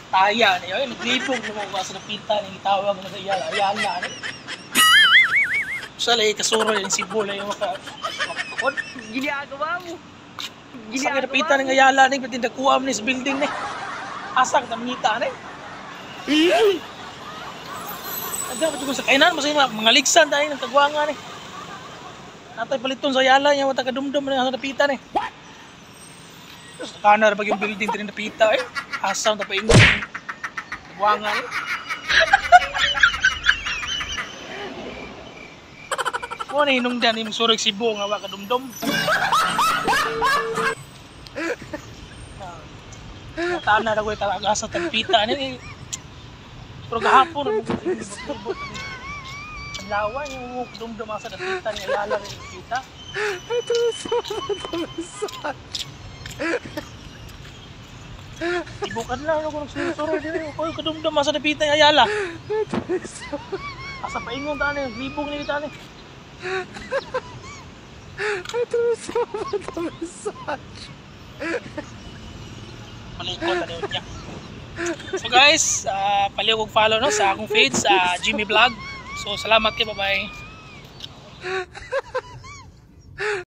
Taya niya, ay naglibog na mga sa napita ng itawag na sa iyala, ayala. Salay kasuro yung Cebu lang yung makakot. Ginagawa mo. Sa napita ng ayala ni pati nakuha mo sa building ni. Asa ka mangita ni. Ada pa sa kainan mo sa mga ligsan dahil ng tagwangan ni. Natay paliton sa ayala niya wata kadumdum na sa napita ni. Terus kanar pag yung building din napita eh. Asa ta pa ingon. Tagwangan ni. Mo na hinung dan imong surog Cebu nga wa kadumdum. Tana na ko talaga sa tagpita ni. Pero gahapon ang lawa yung dumdum sa tagpita ni ayala ni kita. Ito sa Ibukan lang ako nagsusuro din. Oy, kadumdum sa tagpita ni ayala. Asa pa ingon tani, libog ni tani. Ito sa massage. Malikot na niya. So guys, paliw kong follow no sa akong page sa Jimmy Vlog. So salamat kayo, bye bye.